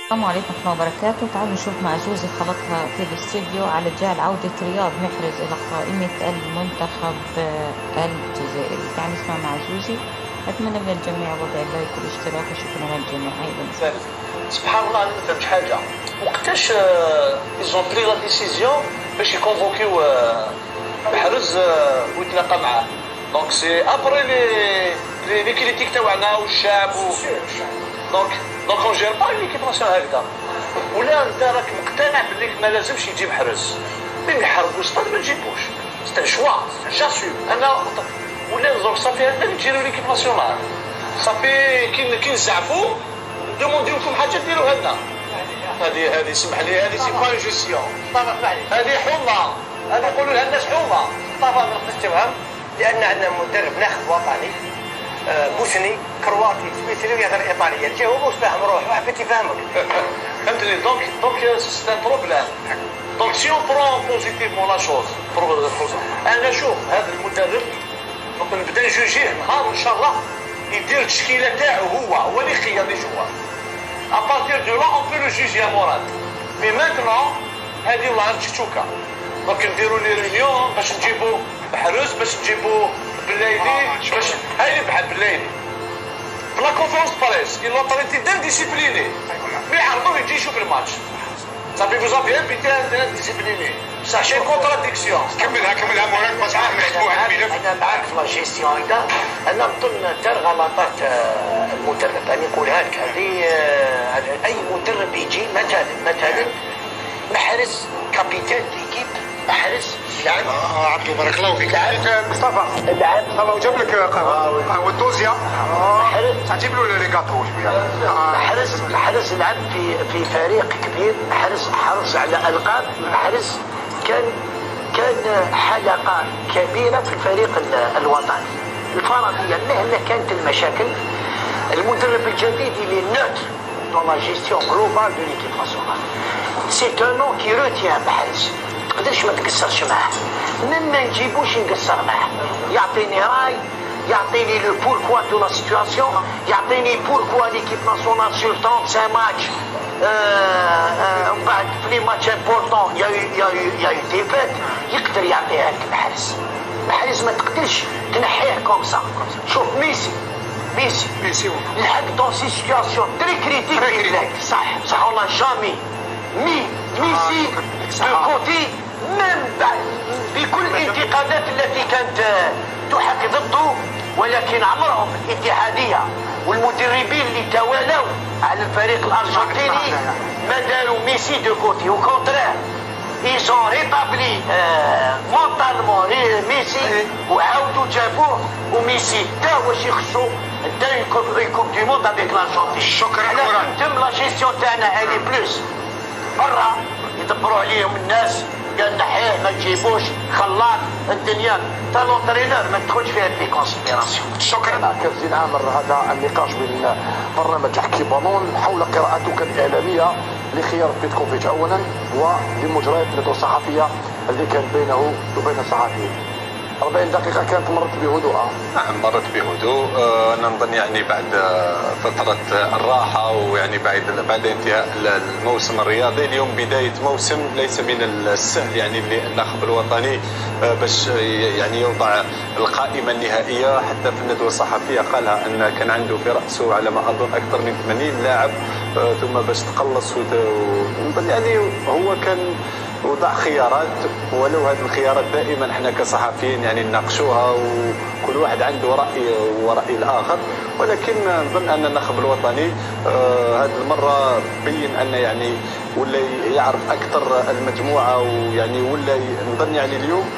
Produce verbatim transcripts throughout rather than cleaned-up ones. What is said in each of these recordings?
السلام عليكم ورحمة الله وبركاته. تعالوا نشوف مع زوزي خلطها في الاستديو على جعل عودة رياض محرز إلى قائمة المنتخب الجزائري. تعالوا نسمع مع زوزي. أتمنى من الجميع وضع اللايك والاشتراك وشكرا للجميع أيضا. سبحان الله أنا ما فهمتش حاجة. وقتاش إيزون بري لا ديسيزيون باش يكونفوكيو محرز ويتلاقى معاه. دونك سي أبري لي لي كريتيك تاعنا والشعب و دونك دونك اون جير با ليكيب ناسيونال هكذا. ولا انت راك مقتنع بلي ما لازمش يجيب محرز، مين يحرقوا ستاد ما تجيبوش، سي ان شوا جاسوم انا. ولا دونك صافي هذا اللي تجيروا ليكيب ناسيونال صافي كي كي نزعفوا ندومونديو لكم حاجه ديروها لنا. هذه هذه سمح لي هذه سي با جيستيون، هذه حومه، هذه يقولوا لها الناس حومه. طبعا ما نقدرش تفهم لان عندنا مدرب ناخب وطني بوسني كرواتي سويسري يهضر ايطاليه، تجاوب فاهم روح وحبيت يفهمك. فهمتني؟ دونك دونك سي ان بروبليم. دونك سي اون برون بوزيتيفمون لا شوز انا شوف هذا المدرب دونك نبدا نجوجيه نهار ان شاء الله يدير التشكيله تاعو، هو هو اللي خير لي جوار. ابارتير دو لا اون بو لو جوجي يا مراد. مي مانتنون هذه والله تشوكا. دونك نديروا لي ريونيون باش نجيبوا محرز، باش نجيبوا بلايدي، باش هاي بحال بلايدي في لا كونفرنس بريس كي لوطوريتي دان ديسيبليني مي يعرضوه يجي يشوف الماتش. صافي فوز افي انفيتي ان ديسيبليني بصح شي كونتراديكسيون. كملها كملها مولاك باش نحكموا على الملف. انا معاك في لا جيستيون هكذا. انا نظن تاع غلطات المدرب، انا نقولها لك هذه اي مدرب يجي مثلا مثلا محرز كابيتان ليكيب، محرز لعب اه عبدو بارك الله فيك. لعب مصطفى لعب مصطفى وجاب لك قهوه قهوه دوزيا. محرز تجيب له لي جاتو شويه. محرز محرز لعب في في فريق كبير، محرز حرص على القاب، محرز كان كان حلقه كبيره في الفريق الوطني الفرنسيه. مهما كانت المشاكل المدرب الجديد اللي نوتر dans la gestion globale de l'équipe nationale. C'est un nom qui retient محرز. ما تقدرش ما تقصرش معاه، ما نجيبوش نقصر معاه. يعطيني راي، يعطيني لو بوركوا دو لا سيتواسيون، يعطيني بوركوا ليكيب ناسيونال سور خمسة وثلاثين ماتش. ومن بعد في لي ماتش امبورطون يا يا يا ديفيت يقدر يعطيها لك محرز. محرز ما تقدرش تنحيه كوم سا. شوف ميسي ميسي ميسي لحق دون سي سيتواسيون تري كريتيك. صح صح والله جامي مي ميسي دو كوتي ميم بعد بكل الانتقادات التي كانت تحاك ضده، ولكن عمرهم الاتحاديه والمدربين اللي توالوا على الفريق الارجنتيني ما داروا ميسي دو كوتي. او كونترير ils ont rétabli مونتالمون ميسي وعاودوا جابوه، وميسي تا واش يخصو دا الكوب دي موند افيك لارجنتين. شكرا حنا تم لا جيستيون تاعنا الي بلوس برا يدبروا عليهم الناس، قال نحيه ما تجيبوش خلاط الدنيا تا لونترينور ما تدخلش فيها في كونسيديراسيون. شكرا. كنزيد عامر هذا النقاش بين برنامج حكي بالون حول قراءتك الإعلامية لخيار بيتكوفيتش أولا ولمجريات الندوة الصحفية اللي كان بينه وبين الصحفيين. أربعين دقيقة كانت مرت بهدوء. نعم مرت بهدوء. أنا نظن يعني بعد فترة الراحة ويعني بعد بعد انتهاء الموسم الرياضي، اليوم بداية موسم ليس من السهل يعني للناخب الوطني باش يعني يوضع القائمة النهائية. حتى في الندوة الصحفية قالها أن كان عنده في رأسه على ما أظن أكثر من ثمانين لاعب، ثم باش تقلص ونظن يعني هو كان وضع خيارات، ولو هذه الخيارات دائما احنا كصحفيين يعني نناقشوها وكل واحد عنده راي ورأي الاخر، ولكن نظن ان النخب الوطني آه هذه المره بين ان يعني ولا يعرف اكثر المجموعه، ويعني ولا نظن يعني اليوم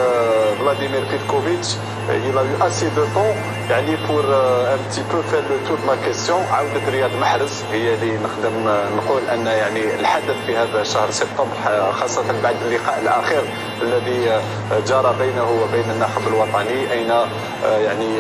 آه فلاديمير بيتكوفيتش il a eu assez de temps يعني pour un petit peu faire le tour de la question. عودة رياض محرز هي اللي نقدم نقول أن يعني الحدث في هذا شهر سبتمبر، خاصة بعد اللقاء الأخير الذي جرى بينه وبين الناخب الوطني، أين يعني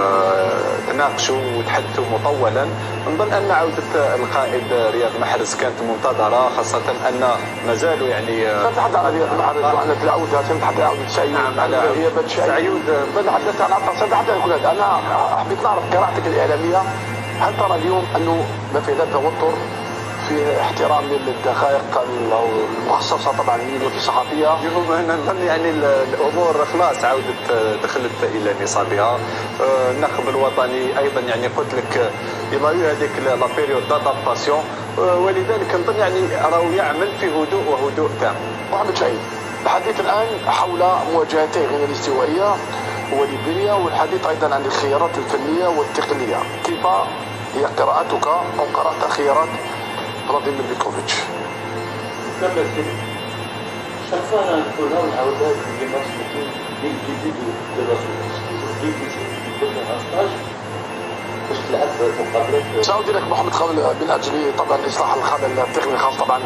تناقشوا وتحدثوا مطولا. نظن أن عودة القائد رياض محرز كانت منتظرة، خاصة أن ما زالوا يعني تتحدث على رياض محرز وعلى العودة، تتحدث على عودة سعيود على غيابة سعيود. تحدثت عن عطا حتى يكون هذا. أنا حبيت نعرف قراءتك الإعلامية، هل ترى اليوم أنه ما في ذات توتر في احترام للدقائق المخصصه طبعا للندوه الصحفيه. انا نظن يعني الامور خلاص عاودت دخلت الى نصابها. الناخب الوطني ايضا يعني قلت لك يلا هذيك لا بيريود دادابتاسيون، ولذلك نظن يعني راهو يعمل في هدوء وهدوء تام. محمد شعيب، الحديث الان حول مواجهتي غينيا الاستوائيه وليبيريا، والحديث ايضا عن الخيارات الفنيه والتقنيه. كيف هي قراءتك او قرات خيارات فلاديمير بيكوفيتش؟ لما chaque fois on a un abordage des matchs meeting dès le début de, de la semaine. Toujours dès que tu fais un stage باش تلعب مقابلات. سأعود لك محمد قبل من اجل طبعا اصلاح الخلل التقني الخاص طبعا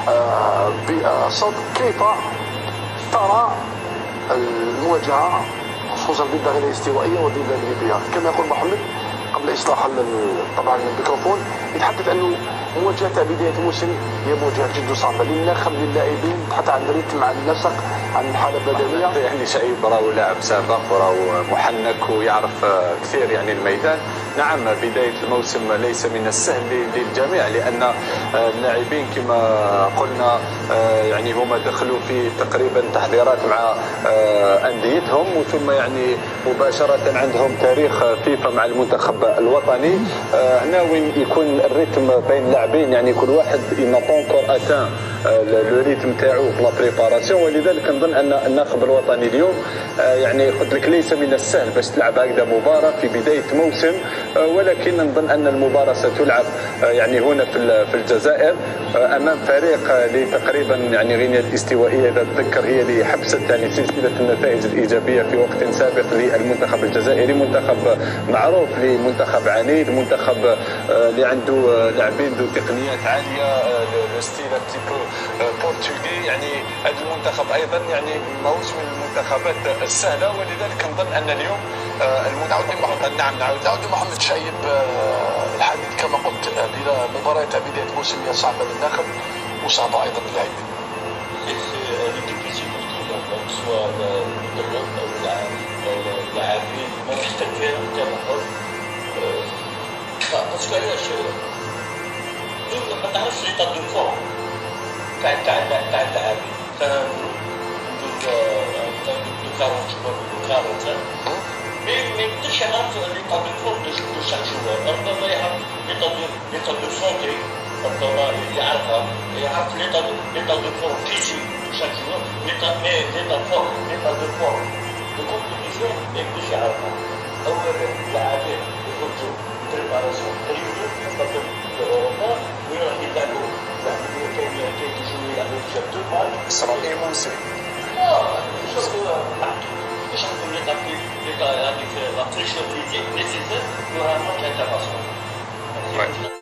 بالصوت. كيف ترى المواجهه خصوصا ضد غينيا الاستوائيه وضد ليبيا؟ كما يقول محمد قبل اصلاح طبعا الميكروفون، يتحدث انه مواجهه بدايه الموسم هي مواجهه جد صعبه للناخب للاعبين، حتى عن الريتم، عن النسق، عن الحاله البدنيه. يعني شعيب راهو لاعب سابق وراهو محنك ويعرف كثير يعني الميدان. نعم بدايه الموسم ليس من السهل للجميع، لان اللاعبين كما قلنا يعني هما دخلوا في تقريبا تحضيرات مع انديتهم، وثم يعني مباشره عندهم تاريخ فيفا مع المنتخب الوطني. هنا وين يكون الريتم بين اللاعبين، يعني كل واحد إن بونكور اتان لو ريتم تاعو في لا بريباراسيون، ولذلك نظن ان الناخب الوطني اليوم يعني قلت لك ليس من السهل باش تلعب هكذا مباراه في بدايه موسم، ولكن نظن ان المباراه ستلعب يعني هنا في في الجزائر امام فريق اللي تقريبا يعني غينيا الاستوائيه اذا تذكر هي اللي حبست يعني سلسله النتائج الايجابيه في وقت سابق للمنتخب الجزائري، منتخب معروف لمنتخب عنيد، منتخب اللي عنده لاعبين ذو تقنيات عاليه، لو ستيل ان تي بو بورتوغي. يعني هذا المنتخب ايضا يعني ماهوش من المنتخبات السهله، ولذلك نظن ان اليوم المنتخب محمد نعم نعود نعود محمد شعيب. الحديث كما قلت بلا مباراه بدايه موسم هي صعبه للناخب وصعبه ايضا للاعبين. سواء المدرب او اللاعبين ما يحتاج فيها تمحض. باسكو علاش ما تعرفش لي طاب دو فورم تاع تاع تاع اللاعبين. ندوك كارونت جوار كارونت مي ما يقدرش يعرف لي طاب دو فورم دو شاك جوار. ربما يعرف لي طاب لي طاب دو سونتي، ربما يعرفها، يعرف لي طاب لي طاب دو فورم فيزيك chaque jour, l'état, mais l'état fort, l'état de forme de compétition, et que j'ai à faire. أول لاعبين يخرجوا بريباراسيون تريبيو خاطر أوروبا وراح يلعبوا يلعبوا كاين كاين كيجيو يلعبوا في جاب دو مال إسرائيل ومصري. اه شوفوا باش نقول l'état l'état هذيك لا بريشن فيزيك نيسيسير pour un match international.